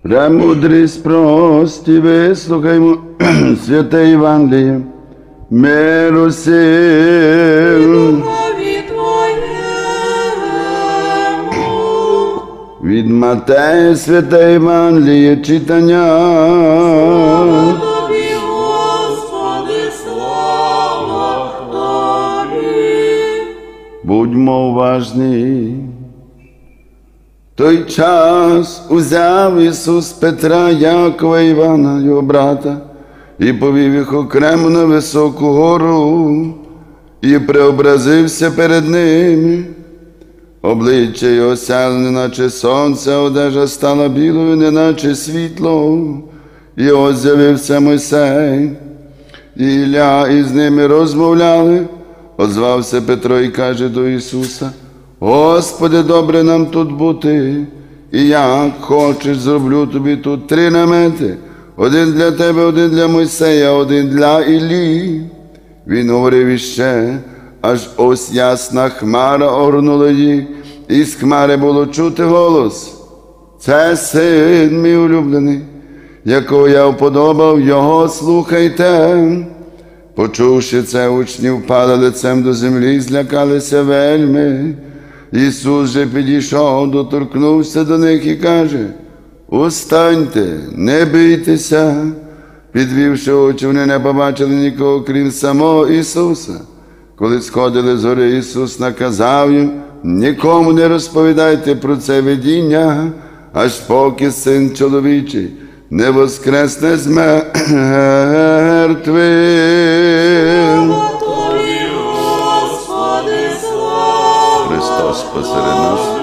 Премудрість прості, вислухаймо святе Євангеліє, миру сил. Від Матея святе Євангеліє читання. Тобі, Господи, слава Тобі. Будьмо уважні. Той час узяв Ісус Петра, Якова, Івана, його брата, і повів їх окремо на високу гору, і преобразився перед ними. Обличчя його сяяло, неначе сонце, одежа стала білою, неначе світло. І ось з'явився Мойсей, і Ілля із ними розмовляли. Озвався Петро і каже до Ісуса: Господи, добре нам тут бути, і як хочеш, зроблю тобі тут 3 намети, один для тебе, один для Мойсея, один для Іллі. Він говорив іще, аж ось ясна хмара огорнула їх, і з хмари було чути голос: це син мій улюблений, якого я вподобав, його слухайте. Почувши це, учні впали лицем до землі і злякалися вельми. Ісус же підійшов, доторкнувся до них і каже: «Устаньте, не бійтеся». Підвівши очі, вони не побачили нікого, крім самого Ісуса. Коли сходили з гори, Ісус наказав їм: «Нікому не розповідайте про це видіння, аж поки Син чоловічий не воскресне з мертвих». Тобі, Господи, слава. Христос посеред нас.